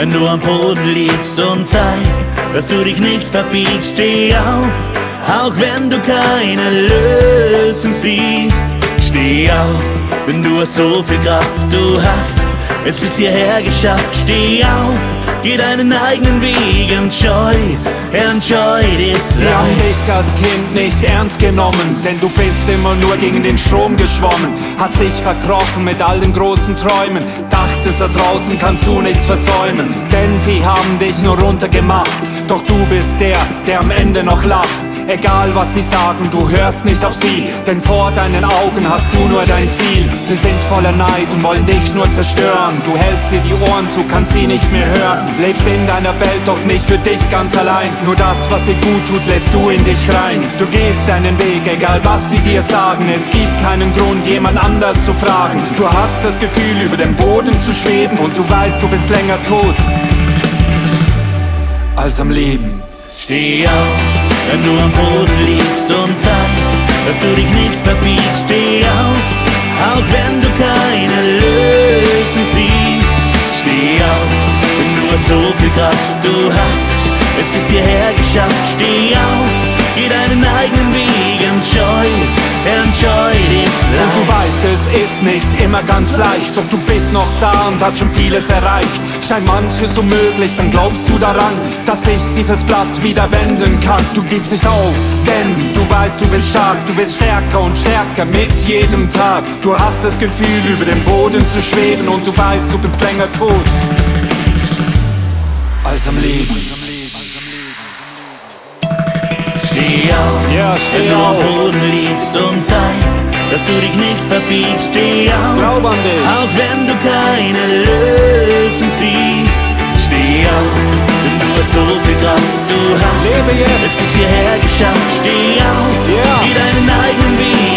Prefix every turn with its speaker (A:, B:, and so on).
A: wenn du am Boden liegst, und zeig, dass du dich nicht verbiegst. Steh auf, auch wenn du keine Lösung siehst. Steh auf, denn du hast so viel Kraft, du hast es bis hierher geschafft. Steh auf, geh deinen eigenen Weg, enjoy this
B: Sie
A: life.
B: haben dich als Kind nicht ernst genommen, denn du bist immer nur gegen den Strom geschwommen. Hast dich verkrochen mit all den großen Träumen, dachtest, da draußen kannst du nichts versäumen. Denn sie haben dich nur runtergemacht, doch du bist der am Ende noch lacht. Egal was sie sagen, du hörst nicht auf sie, denn vor deinen Augen hast du nur dein Ziel. Sie sind voller Neid und wollen dich nur zerstören. Du hältst dir die Ohren zu, kannst sie nicht mehr hören. Lebst in deiner Welt, doch nicht für dich ganz allein. Nur das, was dir gut tut, lässt du in dich rein. Du gehst deinen Weg, egal was sie dir sagen. Es gibt keinen Grund, jemand anders zu fragen. Du hast das Gefühl, über dem Boden zu schweben, und du weißt, du bist länger tot als am Leben.
A: Steh auf, wenn du am Boden liegst, und zeig, dass du dich nicht verbiegst. Steh auf, auch wenn du keine Lösung siehst. Steh auf, denn du hast so viel Kraft, du hast es bis hierher geschafft. Steh auf, geh deinen eigenen Weg, enjoy this life.
B: Und du weißt, es ist nicht immer ganz leicht, doch du bist noch da und hast schon vieles erreicht. Scheint manches unmöglich, dann glaubst du daran, dass sich dieses Blatt wieder wenden kann. Du gibst nicht auf, denn du weißt, du bist stark. Du bist stärker und stärker mit jedem Tag. Du hast das Gefühl, über dem Boden zu schweben, und du weißt, du bist länger tot als am Leben.
A: Steh auf,
B: Ja,
A: wenn
B: steh
A: du am
B: auf.
A: Boden liegst, und zeig, dass du dich nicht verbiegst. Steh auf,
B: Glaub an dich.
A: auch wenn du keine Lösung siehst. Steh auf, denn du hast so viel Kraft, du hast
B: Lebe jetzt.
A: es bis hierher geschafft. Steh auf,
B: Ja.
A: geh deinen eigenen Weg,